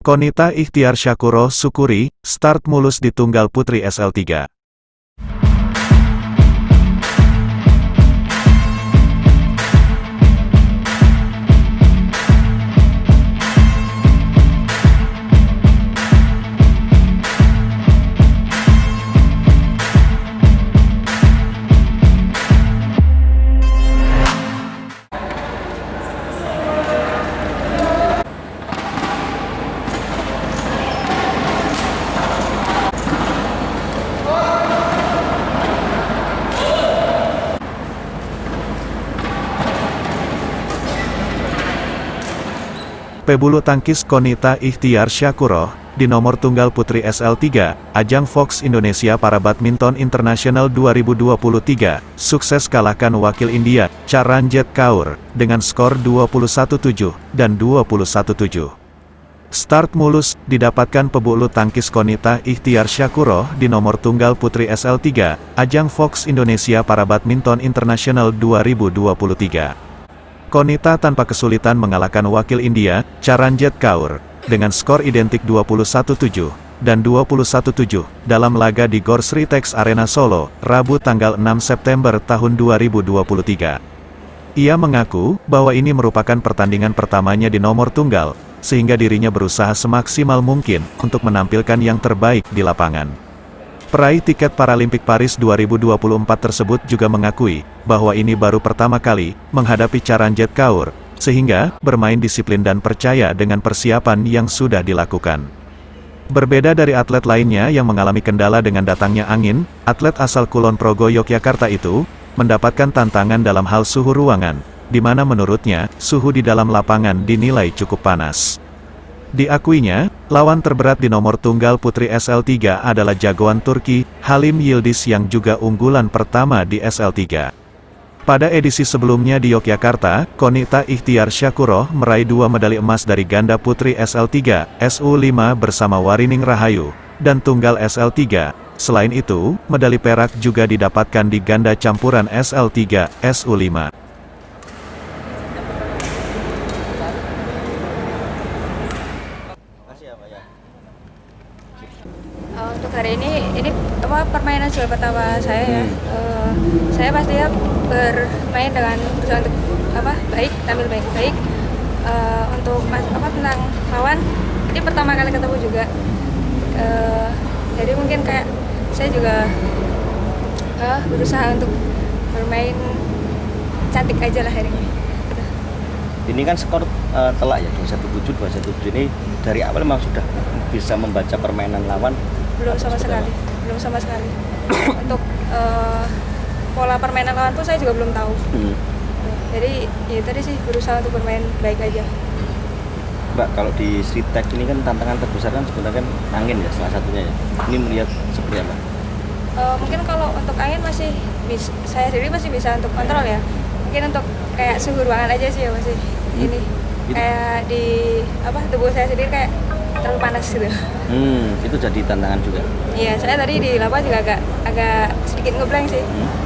Qonita Ikhtiar Syakuro Syukuri, start mulus di tunggal putri SL3. Pebulu tangkis Qonita Ikhtiar Syakuro, di nomor tunggal putri SL3, ajang Fox Indonesia para Badminton International 2023, sukses kalahkan wakil India, Charanjit Kaur, dengan skor 21-7 dan 21-7. Start mulus didapatkan pebulu tangkis Qonita Ikhtiar Syakuro di nomor tunggal putri SL3, ajang Fox Indonesia para Badminton International 2023. Qonita tanpa kesulitan mengalahkan wakil India, Charanjit Kaur, dengan skor identik 21-7 dan 21-7 dalam laga di Gor Sritex Arena Solo, Rabu tanggal 6 September tahun 2023. Ia mengaku bahwa ini merupakan pertandingan pertamanya di nomor tunggal, sehingga dirinya berusaha semaksimal mungkin untuk menampilkan yang terbaik di lapangan. Peraih tiket Paralimpik Paris 2024 tersebut juga mengakui bahwa ini baru pertama kali menghadapi Charanjit Kaur, sehingga bermain disiplin dan percaya dengan persiapan yang sudah dilakukan. Berbeda dari atlet lainnya yang mengalami kendala dengan datangnya angin, atlet asal Kulon Progo Yogyakarta itu mendapatkan tantangan dalam hal suhu ruangan, di mana menurutnya suhu di dalam lapangan dinilai cukup panas. Diakuinya, lawan terberat di nomor tunggal putri SL3 adalah jagoan Turki, Halim Yildiz yang juga unggulan pertama di SL3. Pada edisi sebelumnya di Yogyakarta, Qonita Ikhtiar Syakuro meraih 2 medali emas dari ganda putri SL3, SU5 bersama Warining Rahayu, dan tunggal SL3. Selain itu, medali perak juga didapatkan di ganda campuran SL3, SU5. Untuk hari ini permainan juga pertama saya ya. Saya pastinya bermain dengan berusaha untuk tampil baik. Untuk tentang lawan, ini pertama kali ketemu juga. Jadi mungkin kayak saya juga berusaha untuk bermain cantik aja lah hari ini. Ini kan skor telak ya, 21-7, 21-7 ini dari awal memang sudah bisa membaca permainan lawan? Belum sama sekali. Untuk pola permainan lawan pun saya juga belum tahu. Jadi ya tadi sih berusaha untuk bermain baik aja. Mbak, kalau di Sritex ini kan tantangan terbesar kan sebenarnya kan angin ya salah satunya ya. Ini melihat seperti apa? Mungkin kalau untuk angin saya sendiri masih bisa untuk kontrol ya. Mungkin untuk kayak suhu ruangan aja sih ya masih ini gitu. Kayak di tubuh saya sendiri kayak terlalu panas gitu. Itu jadi tantangan juga. Iya, saya tadi di lapangan juga agak sedikit ngeblank sih.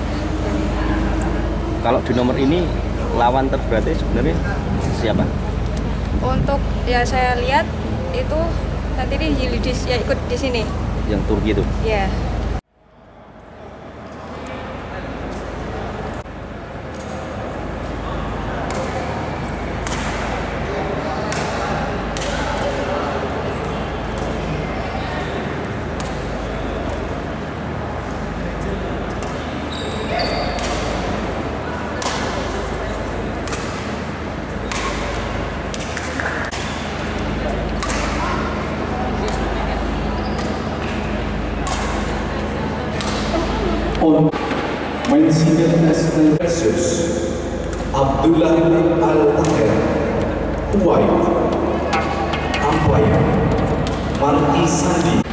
Kalau di nomor ini lawan terberatnya sebenarnya siapa? Untuk ya saya lihat itu nanti di Yildiz ya ikut di sini. Yang Turki itu? Iya. On main single national versus Abdullah Al-Tahir, Kuwait, umpire Marty Sandi.